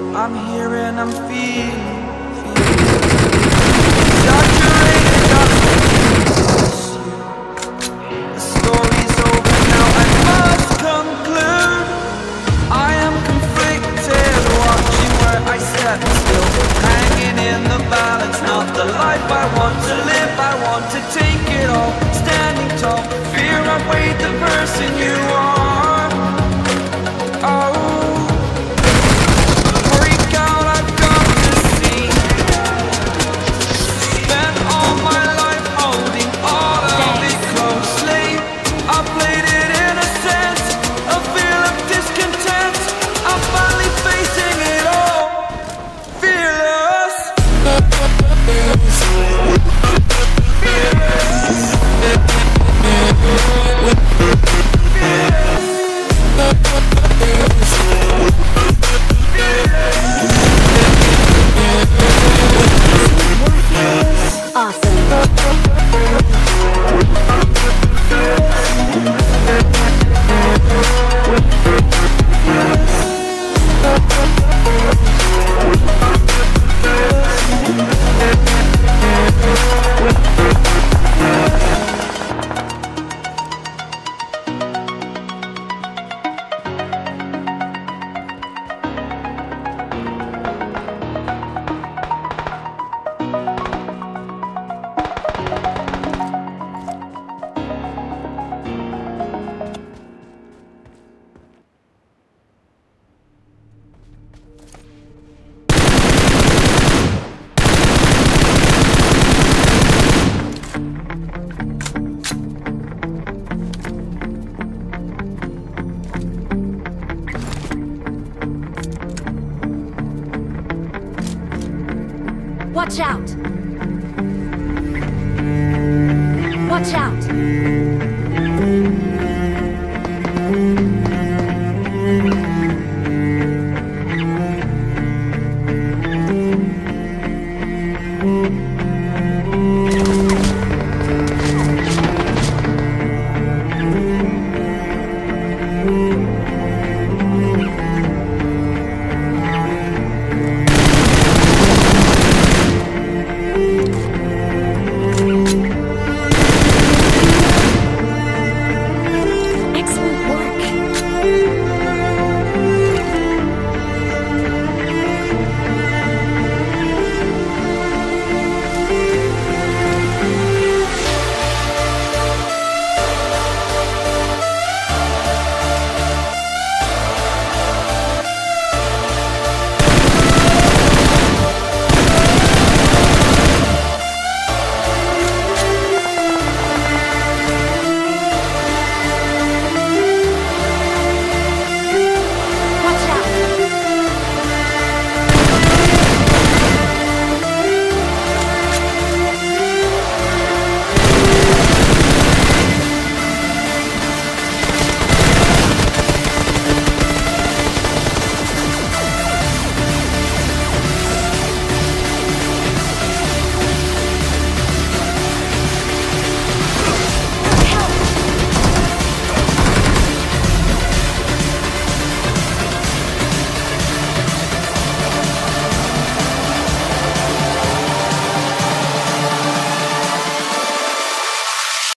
I'm here and I'm feeling saturated, just you. The story's over now, I must conclude. I am conflicted, watching where I step still, hanging in the balance, not the life I want to live. I want to take it all, standing tall, fear I weighed the person you are. Oh, freak out, I've got to see. Spent all my life holding all of it closely. I played it in a sense, a feel of discontent. I'm finally facing it all, fearless. Watch out! Watch out!